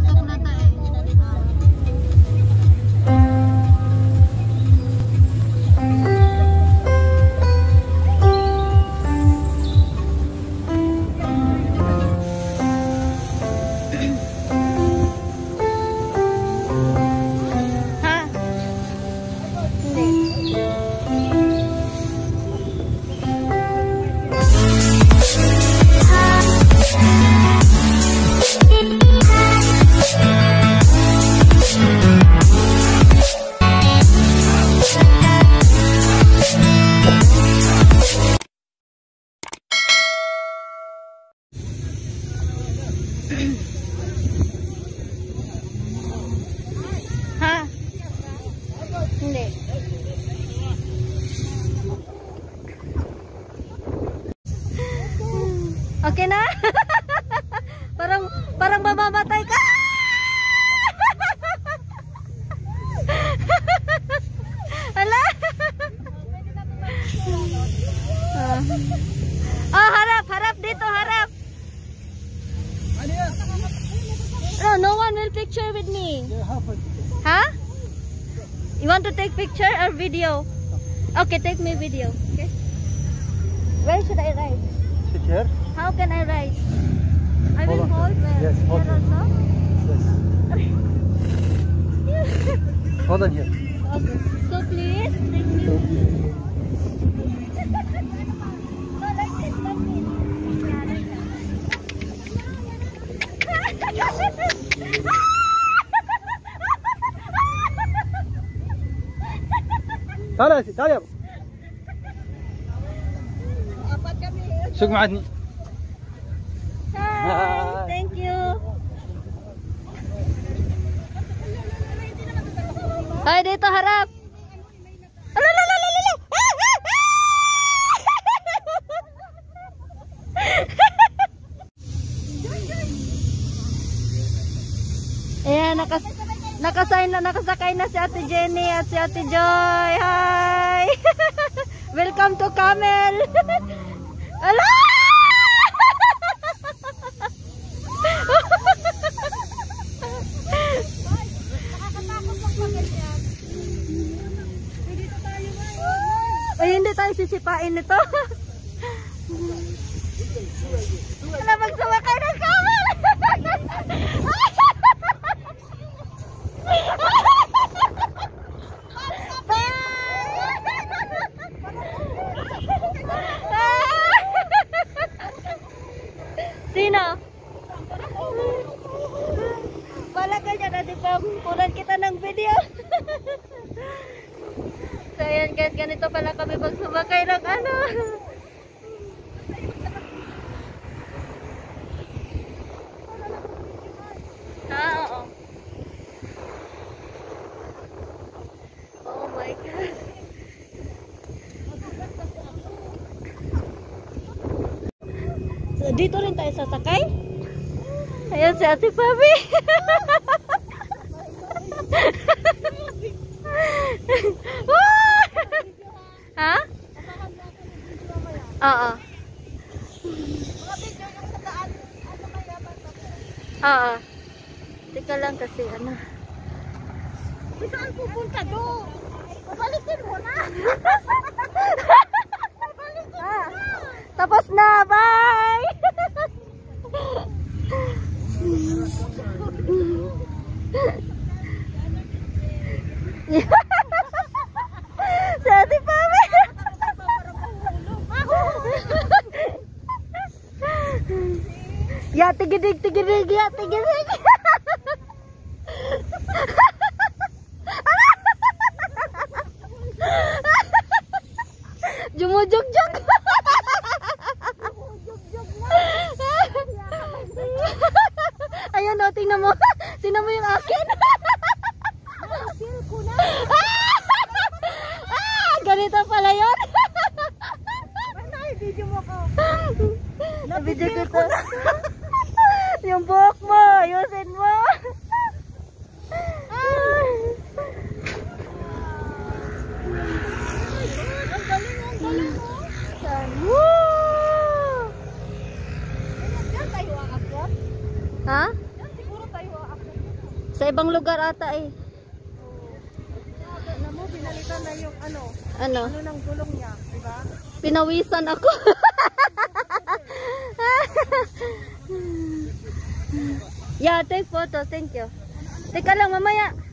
pasok na ta eh. Ha? Hindi. Okay na? parang mamamatay ka. Hala? Harap dito, harap. No one will picture with me. Huh? You want to take picture or video? Okay, take me video. Okay. Where should I ride? Sit here. How can I ride? I will hold where? Yes, hold here also? Yes. Hold on here. Okay. So please take me. No, like this, like this. Yeah, like that. تعال يابا سوق معدني. Hi, thank you. Ay, dito harap. Ayan, nakasakay na si Ate Jenny at si Ate Joy. Hi! Welcome to Camel! Ala! Ay, hindi tayo sisipain nito. Wala magsumakay ng Camel! Sino? Wala ka dyan, Ate Pam. Kunan kita ng video. So ayan guys, ganito pala kami pag sumakay ng ano. Oo. Oh my God. So dito rin tayo sasakay. Ayan si Ate Pabi. Ha? Oo. Oo. Teka lang kasi ano. Saan pupunta do? Pabalikin mo na. Tapos na. Bye! Si Ate Pami. Ya, tigidig. Ya, tigidig. Jumujog-jog. Ayun o, tingnan mo. Tingnan mo yung akin. Ganito pala yun. Video mo ko. Video ko to. Yung buhok mo, ayusin mo. Ang galing mo. Ha? Siguro tayo aakyat. Sa ibang lugar ata eh. Alam mo, binalikan na yung ano ng gulong niya, di ba? Pinawisan ako. Yeah, take photo. Thank you. Teka lang, mamaya.